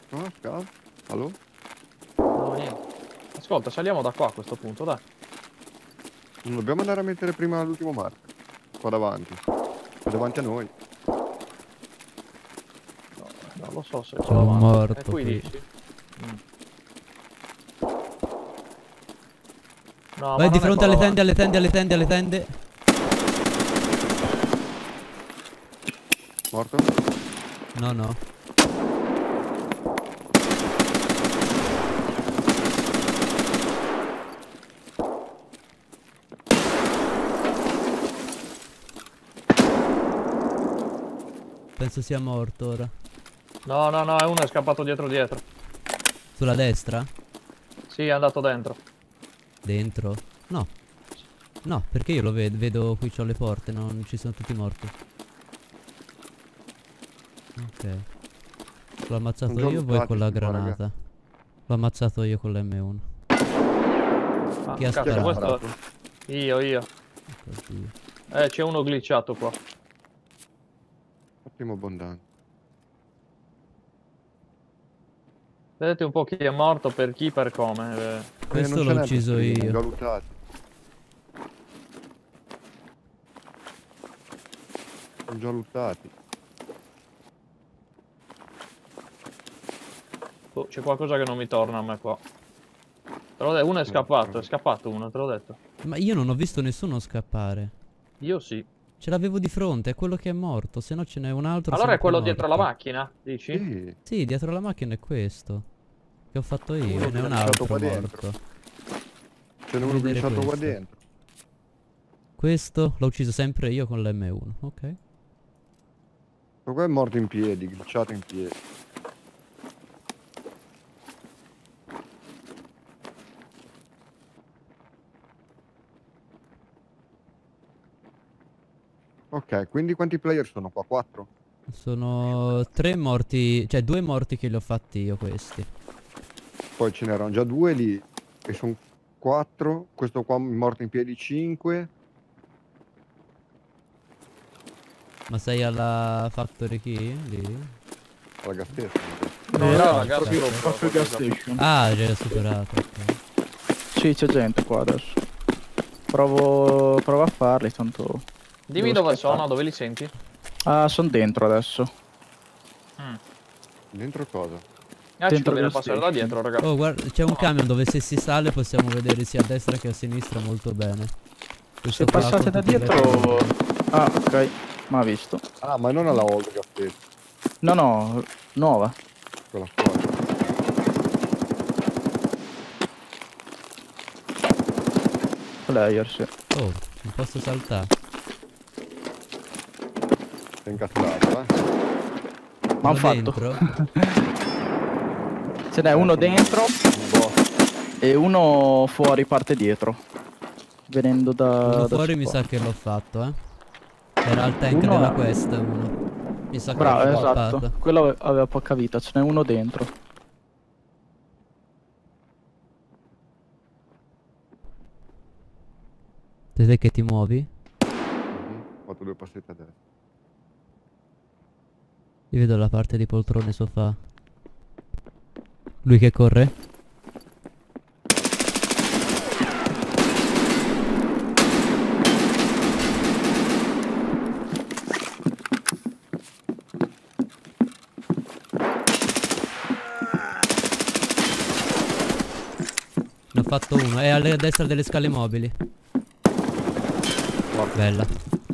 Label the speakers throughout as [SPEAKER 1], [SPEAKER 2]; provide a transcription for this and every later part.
[SPEAKER 1] No, scav. Allo?
[SPEAKER 2] No, niente. Ascolta, saliamo da qua a questo punto, dai.
[SPEAKER 1] Non dobbiamo andare a mettere prima l'ultimo marker. Qua davanti. È davanti a noi.
[SPEAKER 2] No, non lo so se
[SPEAKER 3] C'è
[SPEAKER 2] qua
[SPEAKER 3] un
[SPEAKER 2] davanti.
[SPEAKER 3] morto
[SPEAKER 2] Qui
[SPEAKER 3] qui.
[SPEAKER 2] dici? No,
[SPEAKER 3] Vai
[SPEAKER 2] ma
[SPEAKER 3] di
[SPEAKER 2] non è
[SPEAKER 3] fronte
[SPEAKER 2] qua
[SPEAKER 3] alle
[SPEAKER 2] davanti.
[SPEAKER 3] tende, alle tende, alle tende, alle tende.
[SPEAKER 1] Morto?
[SPEAKER 3] No, no. Penso sia morto ora.
[SPEAKER 2] No, no, no, uno è scappato dietro.
[SPEAKER 3] Sulla destra?
[SPEAKER 2] Sì, è andato dentro.
[SPEAKER 3] Dentro? No. No, perché io lo vedo qui c'ho le porte, non ci sono tutti morti. Ok. L'ho ammazzato
[SPEAKER 1] Sono già
[SPEAKER 3] io, voi con la
[SPEAKER 1] lottati sti qua, raga.
[SPEAKER 3] granata. L'ho ammazzato io con l'M1.
[SPEAKER 2] Ah,
[SPEAKER 3] Chi ha
[SPEAKER 2] cazzo,
[SPEAKER 3] sparato?
[SPEAKER 2] questo... Io.
[SPEAKER 3] Oddio.
[SPEAKER 2] C'è uno glitchato qua.
[SPEAKER 1] Ottimo abbondante.
[SPEAKER 2] Vedete un po' chi è morto, per chi, per come.
[SPEAKER 3] Questo
[SPEAKER 1] non ce
[SPEAKER 3] l'ho
[SPEAKER 1] n'è
[SPEAKER 3] ucciso
[SPEAKER 1] prima,
[SPEAKER 3] io.
[SPEAKER 1] Già lottati. Sono già lottati.
[SPEAKER 2] Oh, c'è qualcosa che non mi torna a me qua. Te l'ho detto, uno è scappato uno, te l'ho detto.
[SPEAKER 3] Ma io non ho visto nessuno scappare.
[SPEAKER 2] Io sì.
[SPEAKER 3] Ce l'avevo di fronte, è quello che è morto. Se no ce n'è un altro
[SPEAKER 2] Allora è
[SPEAKER 3] sempre
[SPEAKER 2] quello dietro la
[SPEAKER 3] morto.
[SPEAKER 2] macchina, dici?
[SPEAKER 1] Sì,
[SPEAKER 3] Sì, dietro la macchina è questo. Che ho fatto io,
[SPEAKER 1] uno
[SPEAKER 3] ne è un
[SPEAKER 1] glitchato
[SPEAKER 3] altro
[SPEAKER 1] qua dentro.
[SPEAKER 3] morto.
[SPEAKER 1] Ce n'è
[SPEAKER 3] Fammi
[SPEAKER 1] uno
[SPEAKER 3] vedere
[SPEAKER 1] glitchato qua
[SPEAKER 3] questo.
[SPEAKER 1] dentro.
[SPEAKER 3] Questo l'ho ucciso sempre io con l'M1, ok.
[SPEAKER 1] Questo qua è morto in piedi, glitchato in piedi. Ok, quindi quanti player sono qua? 4?
[SPEAKER 3] Sono 3 morti, cioè 2 morti che li ho fatti io questi.
[SPEAKER 1] Poi ce n'erano già 2 lì e sono 4. Questo qua morto in piedi 5.
[SPEAKER 3] Ma sei alla Factory Key? Lì?
[SPEAKER 1] Alla gas station.
[SPEAKER 2] No,
[SPEAKER 3] Dove
[SPEAKER 2] io
[SPEAKER 3] sta
[SPEAKER 2] alla
[SPEAKER 3] il
[SPEAKER 2] gas
[SPEAKER 3] cazzo?
[SPEAKER 2] proprio
[SPEAKER 4] Proprio il gas station.
[SPEAKER 3] Ah, già l'ho superato, ok.
[SPEAKER 4] Sì, c'è gente qua adesso. Provo a farli, tanto...
[SPEAKER 2] Dimmi
[SPEAKER 4] devo
[SPEAKER 2] dove
[SPEAKER 4] scappare.
[SPEAKER 2] sono, dove li senti?
[SPEAKER 4] Ah, sono dentro adesso.
[SPEAKER 1] Dentro cosa?
[SPEAKER 2] Ah, ci
[SPEAKER 4] Dentro
[SPEAKER 2] conviene
[SPEAKER 4] il gas
[SPEAKER 2] passare da
[SPEAKER 4] station.
[SPEAKER 2] dietro, raga.
[SPEAKER 3] Oh, guarda, c'è un camion dove se si sale possiamo vedere sia a destra che a sinistra molto bene. Questo
[SPEAKER 4] Se
[SPEAKER 3] qua
[SPEAKER 4] passate
[SPEAKER 3] con
[SPEAKER 4] da
[SPEAKER 3] tutti i
[SPEAKER 4] dietro...
[SPEAKER 3] retrovoli.
[SPEAKER 4] Ah, ok. Ma ha visto.
[SPEAKER 1] Ah, ma non alla old gas station.
[SPEAKER 4] No, no, nuova.
[SPEAKER 1] Quella fuori.
[SPEAKER 4] Player, sì.
[SPEAKER 3] Oh, non posso saltare.
[SPEAKER 1] Sei incazzato,
[SPEAKER 4] Ma
[SPEAKER 3] Sono
[SPEAKER 4] han fatto.
[SPEAKER 3] dentro?
[SPEAKER 4] Ce n'è uno dentro
[SPEAKER 1] Un boss.
[SPEAKER 4] e uno fuori parte dietro. Venendo
[SPEAKER 3] Uno
[SPEAKER 4] da
[SPEAKER 3] fuori mi
[SPEAKER 4] qua.
[SPEAKER 3] sa che l'ho fatto, eh. Era al tank
[SPEAKER 4] Uno
[SPEAKER 3] della
[SPEAKER 4] è-
[SPEAKER 3] quest uno. Mi sa che l'ho
[SPEAKER 4] Bravo,
[SPEAKER 3] sciappato.
[SPEAKER 4] esatto. Quello aveva poca vita, ce n'è uno dentro.
[SPEAKER 3] Te che ti muovi?
[SPEAKER 1] Ho fatto 2 passetti a destra.
[SPEAKER 3] Io vedo la parte di poltrone sofà. Lui che corre? Ne ho fatto uno. È a destra delle scale mobili. Bella.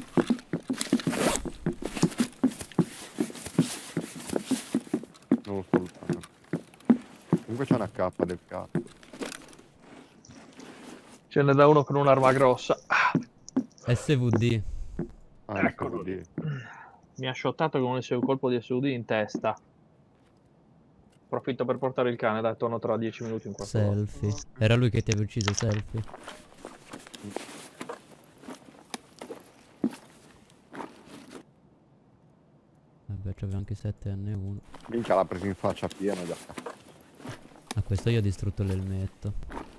[SPEAKER 1] Non lo sto lottando. Comunque c'è una K del cazzo.
[SPEAKER 2] Ce n'è da uno con un'arma grossa.
[SPEAKER 3] SVD.
[SPEAKER 1] Ah,
[SPEAKER 2] Eccolo
[SPEAKER 1] SVD.
[SPEAKER 2] lì. Mi ha shottato con un colpo di SUD in testa. Approfitto per portare il cane, dai, torno tra 10 minuti in quarto d'ora.
[SPEAKER 3] Selfie. Era lui che ti aveva ucciso, selfie. Vabbè, c'aveva anche 7N1.
[SPEAKER 1] Minchia l'ha preso in faccia piena già.
[SPEAKER 3] A questo io ho distrutto l'elmetto.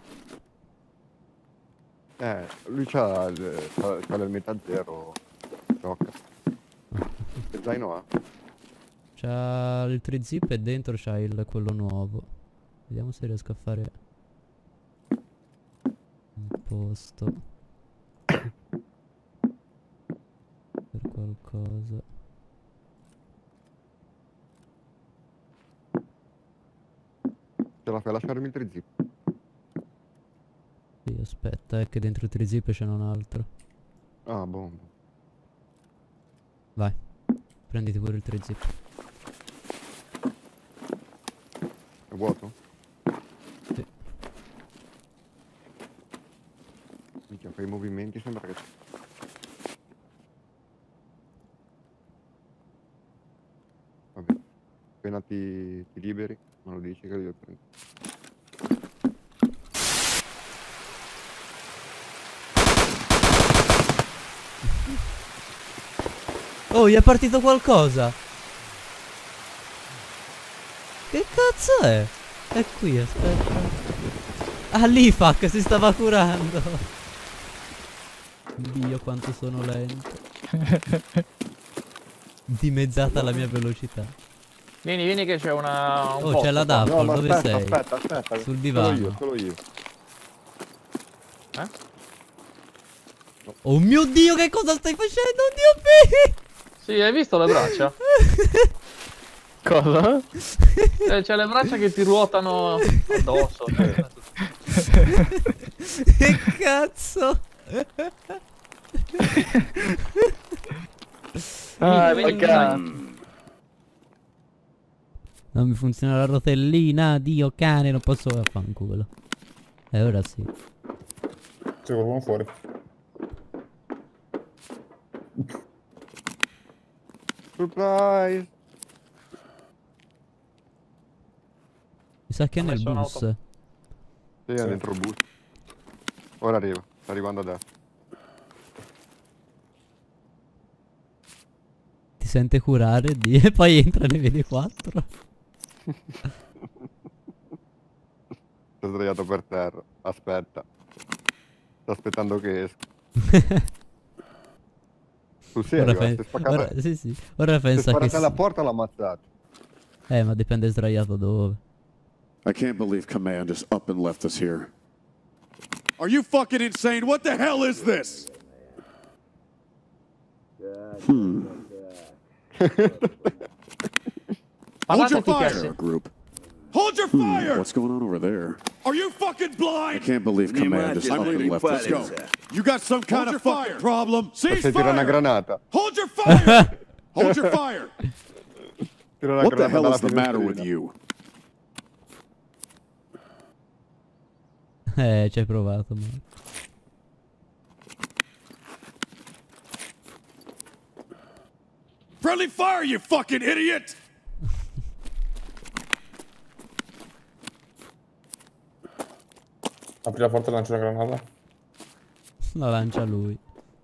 [SPEAKER 1] Lui c'ha l'elmetta zero. Gioca. Che zaino ha?
[SPEAKER 3] C'ha il 3-zip e dentro c'ha quello nuovo. Vediamo se riesco a fare un posto per qualcosa.
[SPEAKER 1] Ce la fai a lasciarmi il 3-zip?
[SPEAKER 3] Sì, aspetta, è che dentro il 3-zip c'è un altro.
[SPEAKER 1] Ah, bomba.
[SPEAKER 3] Vai, prenditi pure il 3-zip.
[SPEAKER 1] È vuoto?
[SPEAKER 3] Sì.
[SPEAKER 1] Minchia, fai i movimenti, sembra che... Vabbè, appena ti liberi, me lo dici che io prendo.
[SPEAKER 3] Oh, gli è partito qualcosa! Che cazzo è? È qui, aspetta. Ah, l'IFAC si stava curando. Dio, quanto sono lento. Dimezzata la mia velocità.
[SPEAKER 2] Vieni, vieni che c'è una... un
[SPEAKER 3] Oh,
[SPEAKER 2] posto
[SPEAKER 3] c'è la
[SPEAKER 2] qua.
[SPEAKER 3] Duffel,
[SPEAKER 1] ma
[SPEAKER 3] dove
[SPEAKER 1] aspetta,
[SPEAKER 3] sei?
[SPEAKER 1] aspetta.
[SPEAKER 3] Sul divano.
[SPEAKER 1] Solo io.
[SPEAKER 3] Oh mio Dio, che cosa stai facendo? Dio mio!
[SPEAKER 2] Sì, hai visto le braccia?
[SPEAKER 4] Cosa?
[SPEAKER 2] C'è le braccia che ti ruotano addosso.
[SPEAKER 3] Che cazzo?
[SPEAKER 2] Vieni,
[SPEAKER 3] Non mi funziona la rotellina, Dio cane, non posso affanculo. Ora sì.
[SPEAKER 5] C'è qualcuno fuori.
[SPEAKER 1] Surprise!
[SPEAKER 3] Mi sa che è
[SPEAKER 2] Ho
[SPEAKER 3] nel
[SPEAKER 2] messo
[SPEAKER 3] bus.
[SPEAKER 2] un'auto.
[SPEAKER 1] Sì, è dentro il bus. Ora arriva, sta arrivando a destra.
[SPEAKER 3] Ti sente curare e poi entra ne vede 4.
[SPEAKER 1] Sto sdraiato per terra. Aspetta. Sto aspettando che esca. Tu sei
[SPEAKER 3] Ora,
[SPEAKER 1] arrivato, stai
[SPEAKER 3] ora,
[SPEAKER 1] spaccata.
[SPEAKER 3] sì, sì. Ora
[SPEAKER 1] Se
[SPEAKER 3] pensa che
[SPEAKER 1] sparate alla porta l'ha ammazzato.
[SPEAKER 3] ma dipende sdraiato dove.
[SPEAKER 6] I can't believe Command is up and left us here. Are you fucking insane? What the hell is this? Hold your fire, group. Hold your fire! What's going on over there? Are you fucking blind? I can't believe Command is up and left us. Let's go. You got some kind of fucking problem? Cease
[SPEAKER 1] Se tira una
[SPEAKER 6] fire!
[SPEAKER 1] granata.
[SPEAKER 6] Hold your fire! Hold your fire!
[SPEAKER 1] Tira una
[SPEAKER 6] What the
[SPEAKER 1] granata
[SPEAKER 6] hell
[SPEAKER 1] dalla
[SPEAKER 6] is the matter with
[SPEAKER 1] finestrina.
[SPEAKER 6] you?
[SPEAKER 3] Ci hai provato, ma...
[SPEAKER 6] Friendly fire, you fucking idiot!
[SPEAKER 5] Apri la porta e lancio una granata.
[SPEAKER 3] La lancia lui.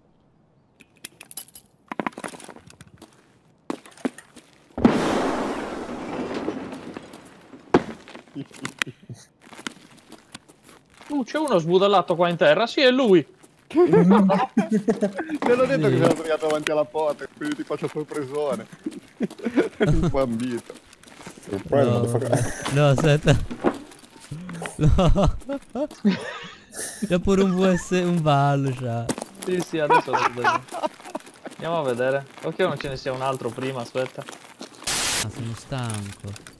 [SPEAKER 2] C'è uno sbudellato qua in terra. Sì, è lui.
[SPEAKER 1] Te l'ho detto che si era sdraiato davanti alla porta, quindi ti faccio sorpresone. Un po' ambito.
[SPEAKER 5] Surprise,
[SPEAKER 3] No,
[SPEAKER 5] motherfucker.
[SPEAKER 3] no, aspetta. No. C'ha pure un VS, un vallo, c'ha.
[SPEAKER 2] Sì, sì, adesso lo vedo. Andiamo a vedere. Ok, non ce ne sia un altro prima, aspetta.
[SPEAKER 3] Ah, sono stanco.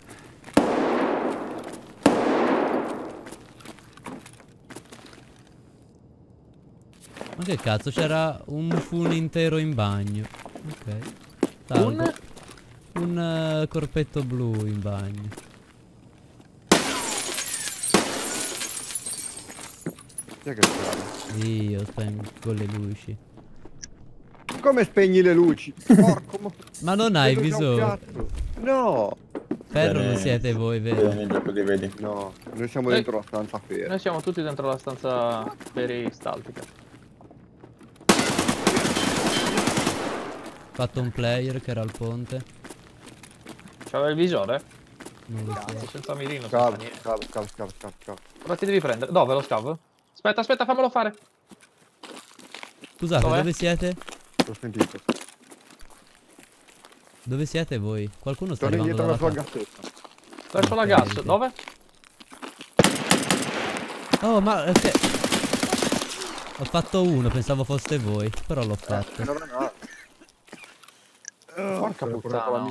[SPEAKER 3] Ma che cazzo, c'era un fune intero in bagno. Ok. Salgo. Un corpetto blu in bagno.
[SPEAKER 1] Chi è che spara?
[SPEAKER 3] Io spengo con le luci.
[SPEAKER 1] Come spegni le luci? Porco
[SPEAKER 3] Ma non hai
[SPEAKER 1] vedo già un
[SPEAKER 3] bisogno.
[SPEAKER 1] piatto. No!
[SPEAKER 3] Ferro non siete voi, vero?
[SPEAKER 5] Così vedi.
[SPEAKER 1] No, noi siamo dentro la stanza ferma.
[SPEAKER 2] Noi siamo tutti dentro la stanza peristaltica.
[SPEAKER 3] Fatto un player che era al ponte.
[SPEAKER 2] C'aveva il visore?
[SPEAKER 3] Non lo so.
[SPEAKER 2] Cazzo, senza mirino, senza
[SPEAKER 1] Scavo,
[SPEAKER 2] niente.
[SPEAKER 1] scavo.
[SPEAKER 2] Ora ti devi prendere. Dove lo scav? Aspetta, aspetta, fammelo fare.
[SPEAKER 3] Scusate,
[SPEAKER 2] Dov'è?
[SPEAKER 3] dove siete?
[SPEAKER 1] L'ho sentito.
[SPEAKER 3] Dove siete voi? Qualcuno sta
[SPEAKER 1] Torni
[SPEAKER 3] arrivando
[SPEAKER 1] indietro
[SPEAKER 3] dalla
[SPEAKER 1] verso la
[SPEAKER 3] parte.
[SPEAKER 1] gassetta.
[SPEAKER 2] Verso la
[SPEAKER 3] Ok,
[SPEAKER 2] gas,
[SPEAKER 3] sì.
[SPEAKER 2] dove?
[SPEAKER 3] Oh, ma che... Ho fatto uno, pensavo foste voi, però l'ho fatto.
[SPEAKER 2] Porca puttana.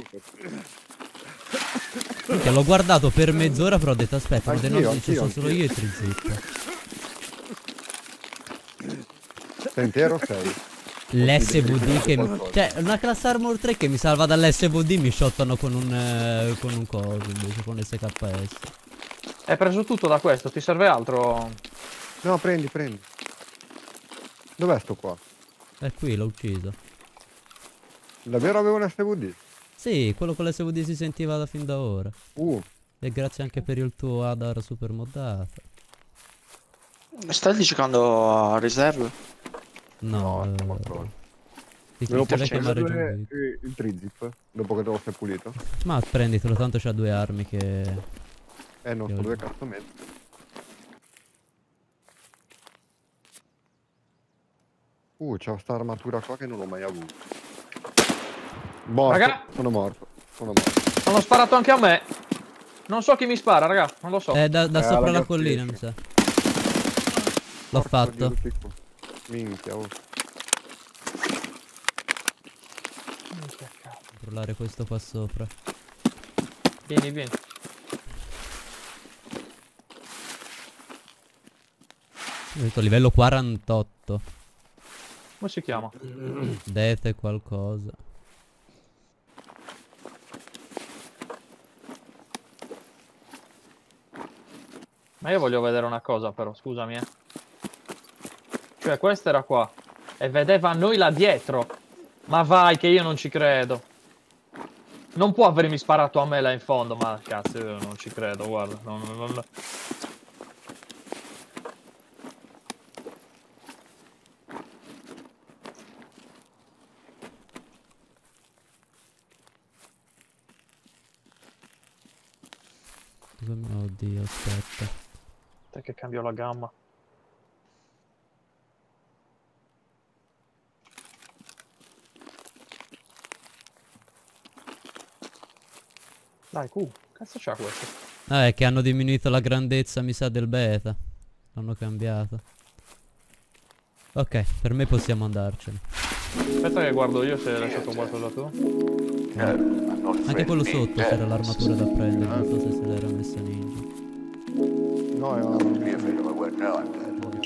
[SPEAKER 3] Minchia, l'ho guardato per mezz'ora, però ho detto aspetta, ma
[SPEAKER 1] Anch'io,
[SPEAKER 3] non ci sono
[SPEAKER 1] anch'io,
[SPEAKER 3] solo io e Trizip.
[SPEAKER 1] Sei intero sei?
[SPEAKER 3] L'SVD che mi...
[SPEAKER 1] qualcosa.
[SPEAKER 3] Cioè, una class armor 3 che mi salva dall'SVD mi shottano con un coso invece, con SKS.
[SPEAKER 2] Hai preso tutto da questo, ti serve altro?
[SPEAKER 1] No, prendi. Dov'è sto qua?
[SPEAKER 3] È qui, l'ho ucciso.
[SPEAKER 1] Davvero avevo un SVD?
[SPEAKER 3] Sì, quello con l'SVD si sentiva da fin da ora. E grazie anche per il tuo Adar super moddato.
[SPEAKER 7] Stai giocando a riserve?
[SPEAKER 3] No, ti
[SPEAKER 1] Me lo
[SPEAKER 3] devi
[SPEAKER 1] posso
[SPEAKER 3] chiamare
[SPEAKER 1] prendere
[SPEAKER 3] giù.
[SPEAKER 1] il trizip dopo che te lo sei pulito?
[SPEAKER 3] Ma prenditelo, tanto c'ha 2 armi che...
[SPEAKER 1] Non
[SPEAKER 3] Io-
[SPEAKER 1] so dove cazzo metto. C'ho sta armatura qua che non ho mai avuto. Morto,
[SPEAKER 2] Raga!
[SPEAKER 1] sono morto.
[SPEAKER 2] Hanno sparato anche a me. Non so chi mi spara, raga, non lo so.
[SPEAKER 3] Da sopra la
[SPEAKER 1] ragazzi,
[SPEAKER 3] collina, mi sa. L'ho fatto.
[SPEAKER 1] Minchia,
[SPEAKER 3] Controllare questo qua sopra.
[SPEAKER 2] Vieni.
[SPEAKER 3] Ho detto livello 48.
[SPEAKER 2] Come si chiama?
[SPEAKER 3] Dete qualcosa.
[SPEAKER 2] Ma io voglio vedere una cosa però, scusami. Cioè, questa era qua. E vedeva noi là dietro. Ma vai, che io non ci credo. Non può avermi sparato a me là in fondo, ma cazzo, io non ci credo, guarda. Non...
[SPEAKER 3] Oddio, aspetta.
[SPEAKER 2] Te che cambio la gamma. Dai, cazzo c'ha questo?
[SPEAKER 3] Ah, è che hanno diminuito la grandezza, mi sa, del beta. L'hanno cambiato. Ok, per me possiamo andarcene.
[SPEAKER 2] Aspetta che guardo io se hai lasciato qualcosa tu.
[SPEAKER 3] Anche quello sotto c'era l'armatura da prendere, non so se se l'era messa ninja.
[SPEAKER 1] No,